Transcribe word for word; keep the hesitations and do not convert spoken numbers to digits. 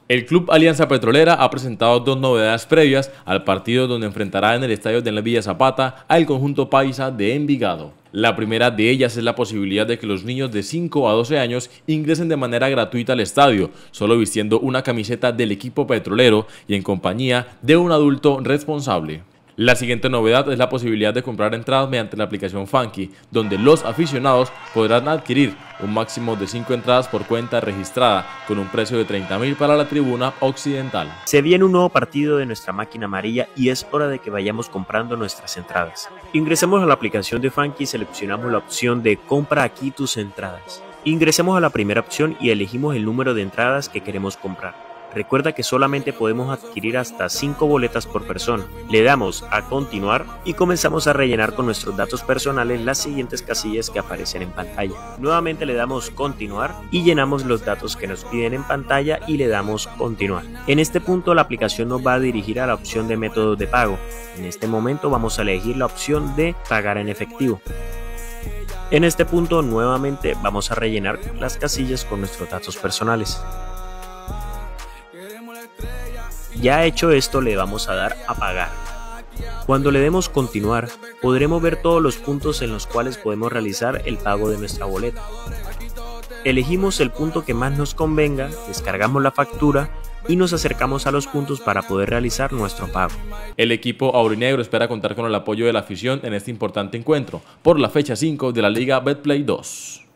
El Club Alianza Petrolera ha presentado dos novedades previas al partido donde enfrentará en el estadio de la Villa Zapata al conjunto paisa de Envigado. La primera de ellas es la posibilidad de que los niños de cinco a doce años ingresen de manera gratuita al estadio, solo vistiendo una camiseta del equipo petrolero y en compañía de un adulto responsable. La siguiente novedad es la posibilidad de comprar entradas mediante la aplicación Funky, donde los aficionados podrán adquirir un máximo de cinco entradas por cuenta registrada, con un precio de treinta mil para la tribuna occidental. Se viene un nuevo partido de nuestra máquina amarilla y es hora de que vayamos comprando nuestras entradas. Ingresemos a la aplicación de Funky y seleccionamos la opción de compra aquí tus entradas. Ingresemos a la primera opción y elegimos el número de entradas que queremos comprar. Recuerda que solamente podemos adquirir hasta cinco boletas por persona. Le damos a continuar y comenzamos a rellenar con nuestros datos personales las siguientes casillas que aparecen en pantalla. Nuevamente le damos continuar y llenamos los datos que nos piden en pantalla y le damos continuar. En este punto la aplicación nos va a dirigir a la opción de métodos de pago. En este momento vamos a elegir la opción de pagar en efectivo. En este punto nuevamente vamos a rellenar las casillas con nuestros datos personales. Ya hecho esto, le vamos a dar a pagar. Cuando le demos continuar, podremos ver todos los puntos en los cuales podemos realizar el pago de nuestra boleta. Elegimos el punto que más nos convenga, descargamos la factura y nos acercamos a los puntos para poder realizar nuestro pago. El equipo aurinegro espera contar con el apoyo de la afición en este importante encuentro por la fecha cinco de la Liga Betplay dos.